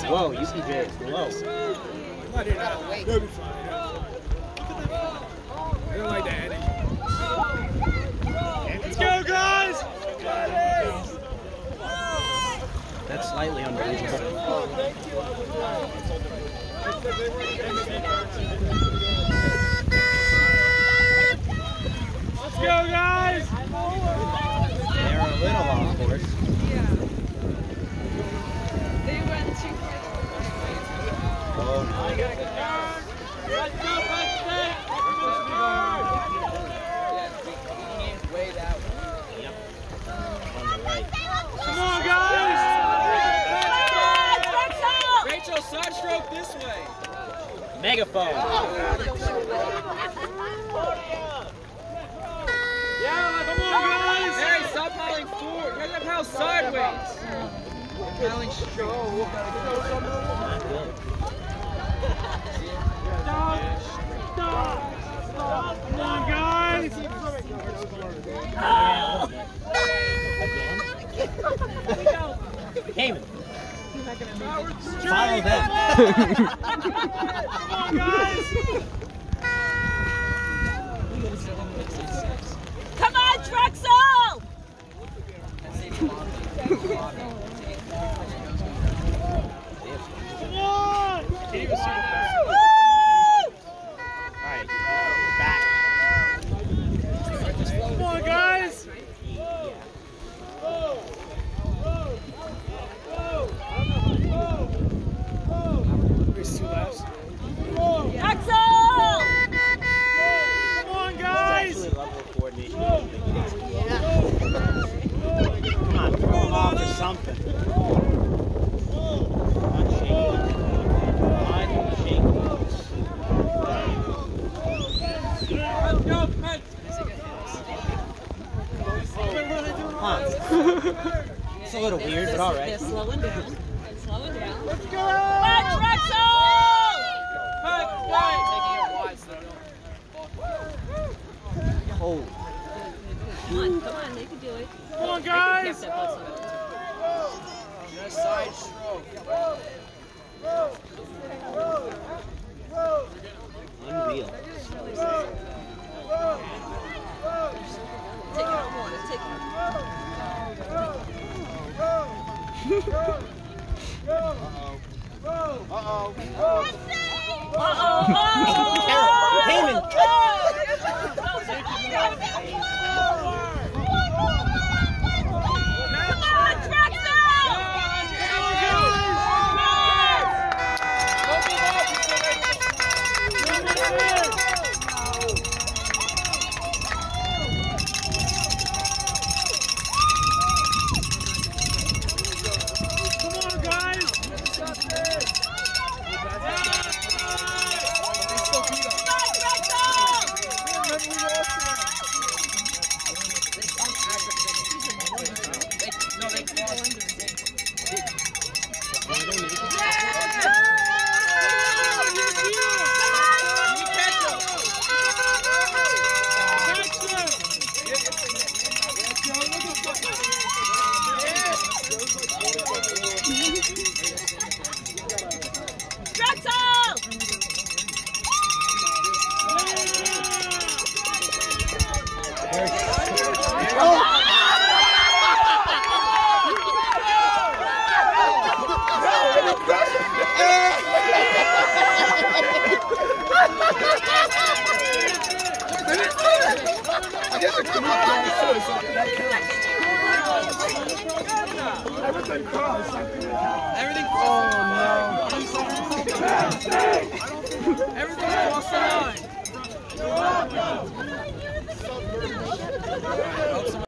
Whoa, UCJ is low. They'll be fine. I don't like that energy. Let's go, guys! That's slightly unbelievable. Let's go, guys! They're a little off course. Yeah. They went too far. Oh no. Let's go, Way that way. Yep. On the right. come on, guys! Rachel, side stroke this way. Megaphone. Yeah, come on, guys! Mary, stop piling forward. You gotta pile sideways. You're piling straight. Come on, guys! Cayman. Follow them. Come on, guys! Come on, Drexel! Come on! Can't even see the back. Alright, back. Come on, guys! There's 2 laps. Drexel! Come on, guys! Actually, level of coordination. Come on, throw them off or something. It's a little weird, but alright. They're slowing down. They're slowing down. Let's go! Come on, Drexel! Oh. Come on, they can do it. Come on, guys! Just side stroke. Unreal. Take it on one. Take it on Cayman! Everything. Oh no. Everything's crossed the line.